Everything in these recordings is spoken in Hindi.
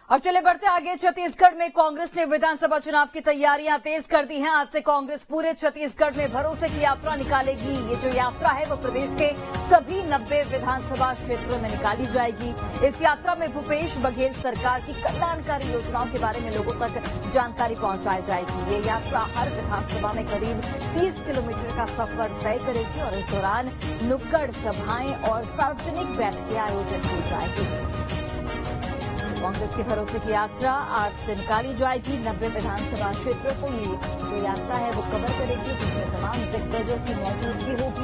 और चले बढ़ते आगे। छत्तीसगढ़ में कांग्रेस ने विधानसभा चुनाव की तैयारियां तेज कर दी हैं। आज से कांग्रेस पूरे छत्तीसगढ़ में भरोसे की यात्रा निकालेगी। ये जो यात्रा है वो प्रदेश के सभी 90 विधानसभा क्षेत्रों में निकाली जाएगी। इस यात्रा में भूपेश बघेल सरकार की कल्याणकारी योजनाओं के बारे में लोगों तक जानकारी पहुंचाई जाएगी। ये यात्रा हर विधानसभा में करीब 30 किलोमीटर का सफर तय करेगी और इस दौरान नुक्कड़ सभाएं और सार्वजनिक बैठकें आयोजित की जाएगी। कांग्रेस के भरोसे की यात्रा आज से निकाली जाएगी। 90 विधानसभा क्षेत्रों को ये जो यात्रा है वो कवर करेगी, जिसमें तमाम दिग्गजों की मौजूदगी होगी।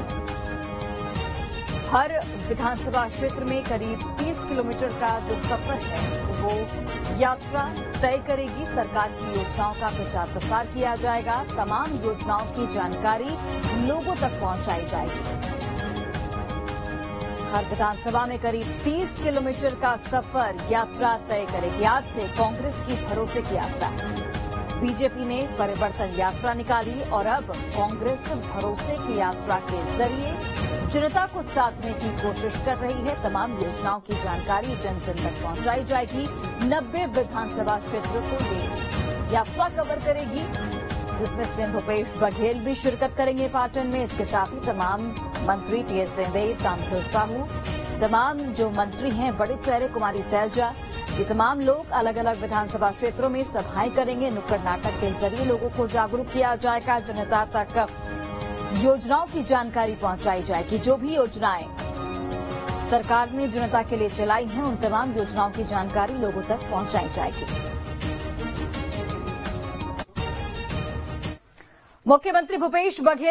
हर विधानसभा क्षेत्र में करीब 30 किलोमीटर का जो सफर है वो यात्रा तय करेगी। सरकार की योजनाओं का प्रचार प्रसार किया जाएगा। तमाम योजनाओं की जानकारी लोगों तक पहुंचाई जाएगी। हर विधानसभा में करीब 30 किलोमीटर का सफर यात्रा तय करेगी। आज से कांग्रेस की भरोसे की यात्रा। बीजेपी ने परिवर्तन यात्रा निकाली और अब कांग्रेस भरोसे की यात्रा के जरिए जनता को साधने की कोशिश कर रही है। तमाम योजनाओं की जानकारी जन जन तक पहुंचाई जाएगी। 90 विधानसभा क्षेत्रों को ये यात्रा कवर करेगी, जिसमें सीएम भूपेश बघेल भी शिरकत करेंगे पाटन में। इसके साथ ही तमाम मंत्री टीएस सिंहदेव, ताम्रध्वज साहू, तमाम जो मंत्री हैं, बड़े चेहरे, कुमारी सैलजा, ये तमाम लोग अलग अलग विधानसभा क्षेत्रों में सभाएं करेंगे। नुक्कड़ नाटक के जरिए लोगों को जागरूक किया जाएगा। जनता तक योजनाओं की जानकारी पहुंचाई जाएगी। जो भी योजनाएं सरकार ने जनता के लिए चलाई हैं, उन तमाम योजनाओं की जानकारी लोगों तक पहुंचाई जाएगी। मुख्यमंत्री भूपेश बघेल